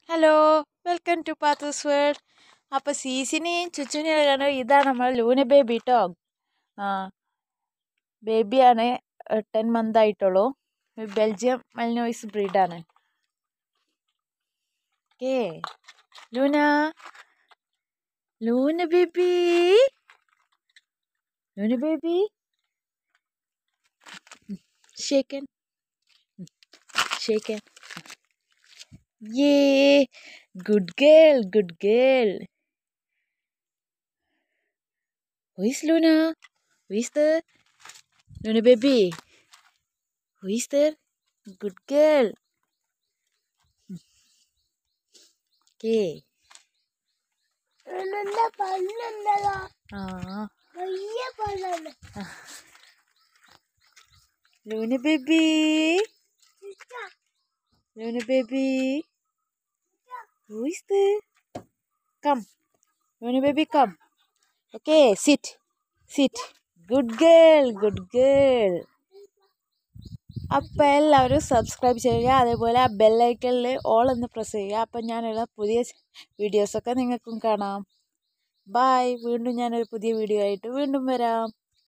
Hello welcome to Pathu's world. അപ്പോൾ സീസിനെയും ചുച്ചുനെയാണ്. ഇതാണ് നമ്മൾ ലൂന ബേബി കേട്ടോ. ബേബിയാണ്, 10 month ആയിട്ടുള്ളൂ. ബെൽജിയം മലിനോയ്സ് ബ്രീഡാണ്. Okay Luna, Luna baby, Luna baby, shake hand shake hand. Yay! Good girl, good girl. Who is Luna? Who is there? Luna baby. Who is there? Good girl. Okay. Luna baby. Luna baby. Who is there? Come. Luna baby, come. Okay, sit. Sit. Good girl, good girl. അപ്പോൾ എല്ലാവരും subscribe ചെയ്യുക, അതേപോലെ ആ ബെല്ലൈക്കണിൽ all എന്ന് press ചെയ്യുക. അപ്പം ഞാനുള്ള പുതിയ വീഡിയോസൊക്കെ നിങ്ങൾക്കും കാണാം. ബൈ. വീണ്ടും ഞാനൊരു പുതിയ വീഡിയോ ആയിട്ട് വീണ്ടും വരാം.